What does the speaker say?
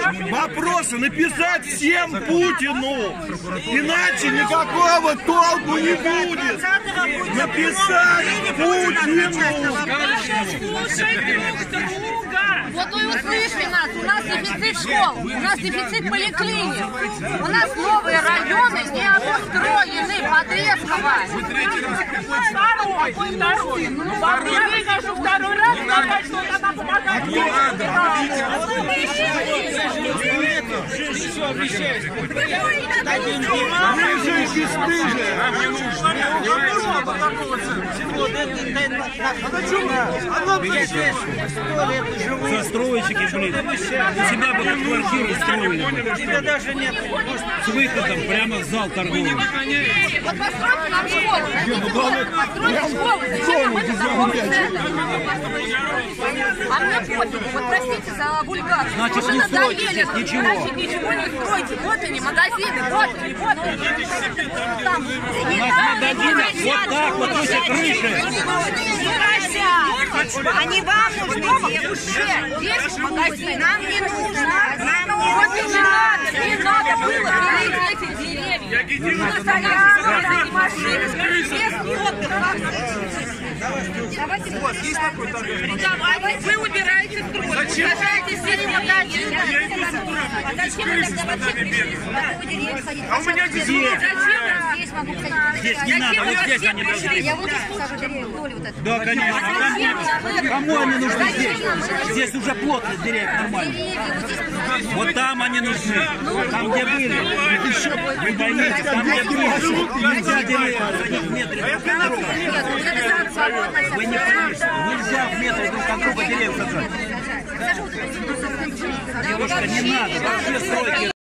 вопросы написать всем Путину. Иначе никакого толку не будет. Написать Путину. Вот вы услышали нас, у нас дефицит школ, у нас дефицит поликлиник, у нас новые районы не обустроены, Подрезково. Второй раз сказать, что это нам помогает. Застройщики, блин, себя бы на квартиру строили. Тебя даже нет. С выходом прямо в зал торговли. Вот постройте нам школу, постройте школу. А мне пофигу, вот простите за вульгарность. Значит, не стройте здесь ничего. Значит, ничего не стройте. Вот они, магазины, вот они, вот они. Там, У нас магазины вот так вот эти крыши. Они вам нужны, здесь магазин. Нам не нужно. Вот не надо было беречь эти деревья. Мы стояли машины, без отдыха. Давайте, вы убираете строй, сажаете здесь магазин. А зачем вы тогда вообще пришли? А у меня здесь Здесь могу ходить. Здесь не надо, вот здесь они должны. Я вот здесь посажу деревья вдоль вот этого. Да, конечно. Кому они нужны здесь? Здесь уже плотно деревья нормально. Вот там они нужны. Там, где были. Вы боитесь, там, где были. Нельзя деревья в метре друг от друга. Вы не понимаете, нельзя в метре друг от друга деревья сажать. Девушка, не надо, вообще стройки.